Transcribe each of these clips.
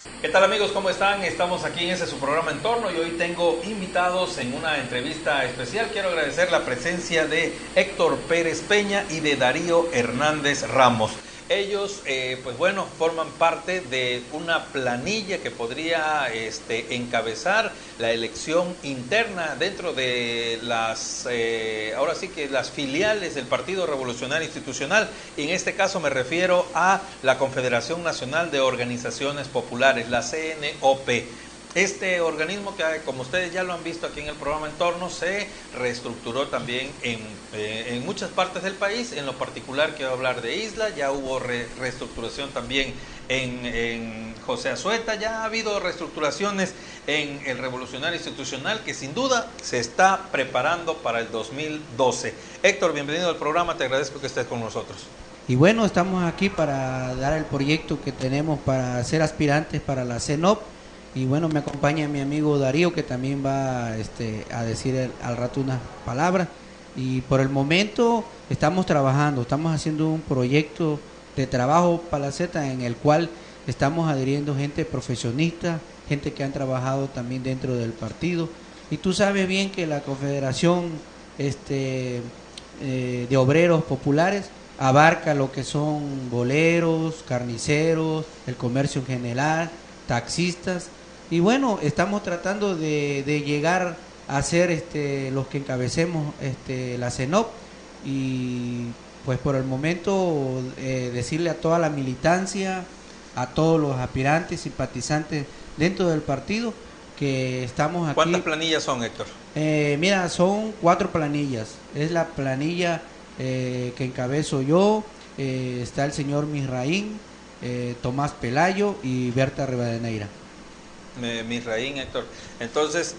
¿Qué tal amigos? ¿Cómo están? Estamos aquí en su programa Entorno y hoy tengo invitados en una entrevista especial. Quiero agradecer la presencia de Héctor Pérez Peña y de Darío Hernández Ramos. Ellos, forman parte de una planilla que podría encabezar la elección interna dentro de las filiales del Partido Revolucionario Institucional. Y en este caso me refiero a la Confederación Nacional de Organizaciones Populares, la CNOP. Este organismo que, como ustedes ya lo han visto aquí en el programa Entorno, se reestructuró también en muchas partes del país. En lo particular quiero hablar de Isla, ya hubo reestructuración también en José Azueta, ya ha habido reestructuraciones en el Revolucionario Institucional que sin duda se está preparando para el 2012. Héctor, bienvenido al programa, te agradezco que estés con nosotros. Y bueno, estamos aquí para dar el proyecto que tenemos para ser aspirantes para la CNOP. Y bueno, me acompaña mi amigo Darío, que también va a decir al rato unas palabras. Y por el momento estamos trabajando, estamos haciendo un proyecto de trabajo Palaceta en el cual estamos adhiriendo gente profesionista, gente que han trabajado también dentro del partido. Y tú sabes bien que la Confederación de Obreros Populares abarca lo que son boleros, carniceros, el comercio en general, taxistas. Y bueno, estamos tratando de llegar a ser los que encabecemos la CNOP. Y pues por el momento decirle a toda la militancia, a todos los aspirantes, simpatizantes dentro del partido, que estamos aquí. ¿Cuántas planillas son, Héctor? Mira, son 4 planillas. Es la planilla que encabezo yo, está el señor Misraín, Tomás Pelayo y Berta Rivadeneira. Misraín, Héctor. Entonces,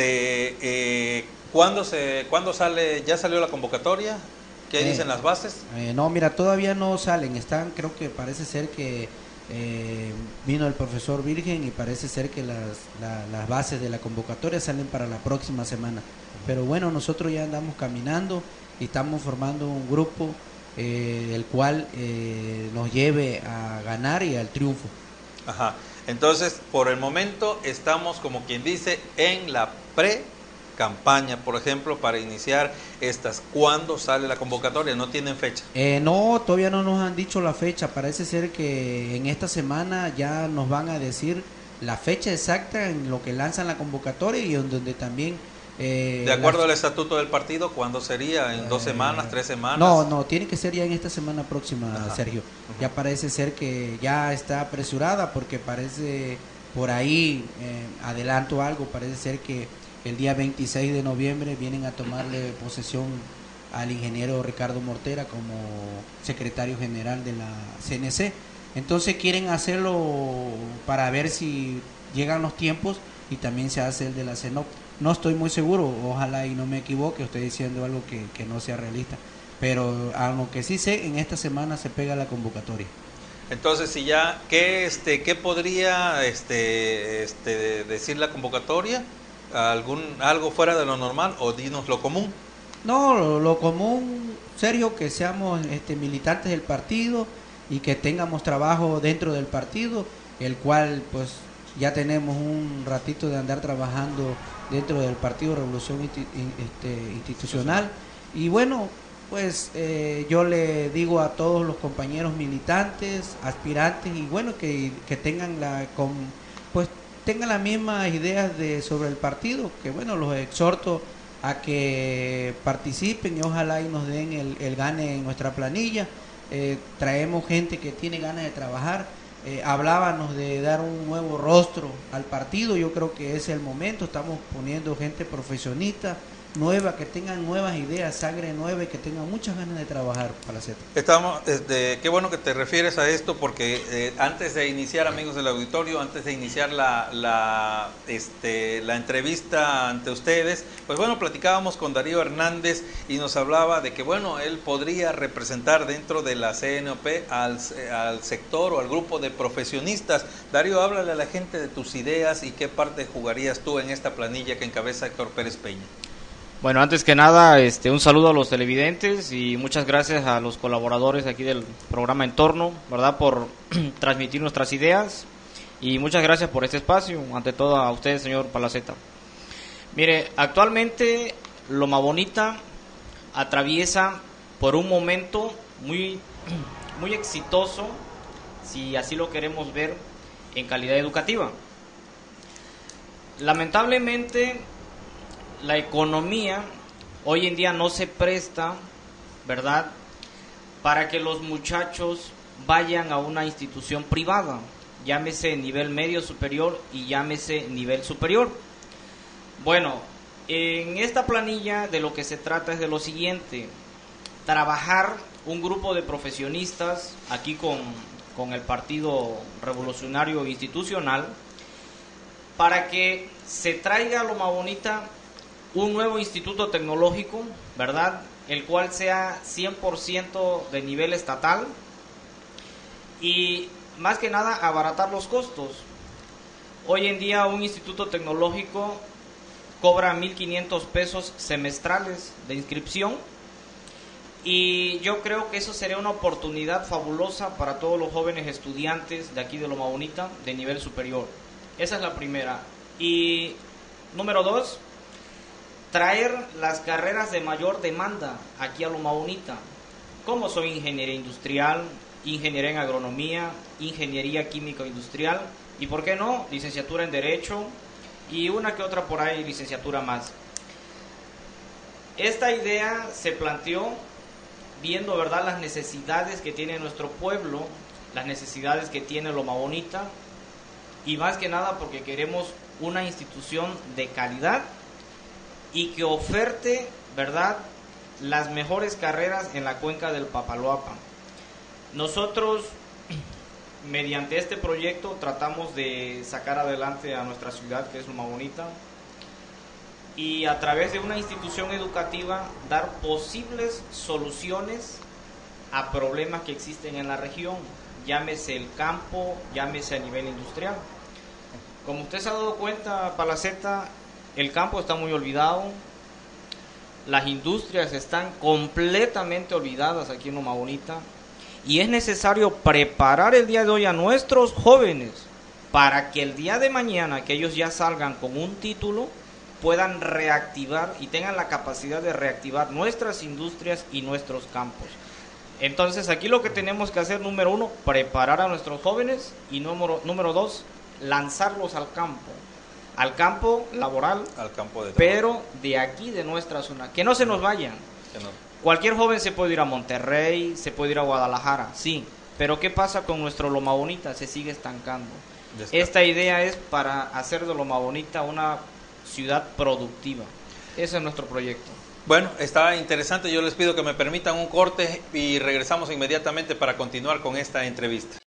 ¿cuándo sale? ¿Ya salió la convocatoria? ¿Qué dicen las bases? No, mira, todavía no salen. Están, creo que parece ser que vino el profesor Virgen y parece ser que las bases de la convocatoria salen para la próxima semana. Pero bueno, nosotros ya andamos caminando y estamos formando un grupo el cual nos lleve a ganar y al triunfo. Ajá. Entonces, por el momento estamos, como quien dice, en la pre-campaña, por ejemplo, para iniciar estas. ¿Cuándo sale la convocatoria? ¿No tienen fecha? No, todavía no nos han dicho la fecha. Parece ser que en esta semana ya nos van a decir la fecha exacta en lo que lanzan la convocatoria y en donde también... de acuerdo al estatuto del partido, ¿cuándo sería? ¿En 2 semanas, 3 semanas? No, tiene que ser ya en esta semana próxima. Ajá. Sergio. Ya parece ser que ya está apresurada porque parece por ahí, adelanto algo, parece ser que el día 26 de noviembre vienen a tomarle posesión al ingeniero Ricardo Mortera como secretario general de la CNC. Entonces quieren hacerlo para ver si llegan los tiempos y también se hace el de la CNOP. No estoy muy seguro, ojalá y no me equivoque, estoy diciendo algo que no sea realista, pero a lo que sí sé, en esta semana se pega la convocatoria. Entonces, si ya, ¿qué podría decir la convocatoria? ¿Algo fuera de lo normal o dinos lo común? No, lo común, Sergio, que seamos militantes del partido y que tengamos trabajo dentro del partido, el cual pues ya tenemos un ratito de andar trabajando dentro del Partido Revolución Institucional. Y bueno, pues yo le digo a todos los compañeros militantes, aspirantes, y bueno, que tengan tengan las mismas ideas sobre el partido, que bueno, los exhorto a que participen y ojalá y nos den el gane en nuestra planilla. Traemos gente que tiene ganas de trabajar. Hablábamos de dar un nuevo rostro al partido, yo creo que ese es el momento. Estamos poniendo gente profesionista, nueva, que tengan nuevas ideas, sangre nueva y que tengan muchas ganas de trabajar para hacer. Qué bueno que te refieres a esto porque antes de iniciar, amigos del auditorio, antes de iniciar la entrevista ante ustedes, pues bueno, platicábamos con Darío Hernández y nos hablaba de que bueno, él podría representar dentro de la CNOP al sector o al grupo de profesionistas. Darío, háblale a la gente de tus ideas y qué parte jugarías tú en esta planilla que encabeza Héctor Pérez Peña. Bueno, antes que nada, un saludo a los televidentes y muchas gracias a los colaboradores aquí del programa Entorno, ¿verdad?, por transmitir nuestras ideas. y muchas gracias por este espacio, ante todo a usted, señor Palaceta. Mire, actualmente Loma Bonita atraviesa por un momento muy exitoso, si así lo queremos ver, en calidad educativa. Lamentablemente, la economía hoy en día no se presta, ¿verdad?, para que los muchachos vayan a una institución privada, llámese nivel medio superior y llámese nivel superior. Bueno, en esta planilla de lo que se trata es de lo siguiente: trabajar un grupo de profesionistas aquí con el Partido Revolucionario Institucional para que se traiga a Loma Bonita un nuevo instituto tecnológico, ¿verdad?, el cual sea 100% de nivel estatal y más que nada abaratar los costos. Hoy en día un instituto tecnológico cobra 1.500 pesos semestrales de inscripción y yo creo que eso sería una oportunidad fabulosa para todos los jóvenes estudiantes de aquí de Loma Bonita de nivel superior. Esa es la primera. Y número 2, traer las carreras de mayor demanda aquí a Loma Bonita, como son ingeniería industrial, ingeniería en agronomía, ingeniería química industrial y, ¿por qué no?, licenciatura en Derecho y una que otra por ahí licenciatura más. Esta idea se planteó viendo, ¿verdad?, las necesidades que tiene nuestro pueblo, las necesidades que tiene Loma Bonita y más que nada porque queremos una institución de calidad y que oferte, ¿verdad?, las mejores carreras en la cuenca del Papaloapan. Nosotros, mediante este proyecto, tratamos de sacar adelante a nuestra ciudad, que es Loma Bonita, y a través de una institución educativa dar posibles soluciones a problemas que existen en la región, llámese el campo, llámese a nivel industrial. Como usted se ha dado cuenta, Palaceta, el campo está muy olvidado, las industrias están completamente olvidadas aquí en Loma Bonita y es necesario preparar el día de hoy a nuestros jóvenes para que el día de mañana, que ellos ya salgan con un título, puedan reactivar y tengan la capacidad de reactivar nuestras industrias y nuestros campos. Entonces aquí lo que tenemos que hacer, número 1, preparar a nuestros jóvenes y número 2, lanzarlos al campo laboral, al campo de trabajo, pero de aquí, de nuestra zona, que no se nos vayan. no. Cualquier joven se puede ir a Monterrey, se puede ir a Guadalajara, sí, pero ¿qué pasa con nuestro Loma Bonita? Se sigue estancando. Esta idea es para hacer de Loma Bonita una ciudad productiva. Ese es nuestro proyecto. Bueno, está interesante. Yo les pido que me permitan un corte y regresamos inmediatamente para continuar con esta entrevista.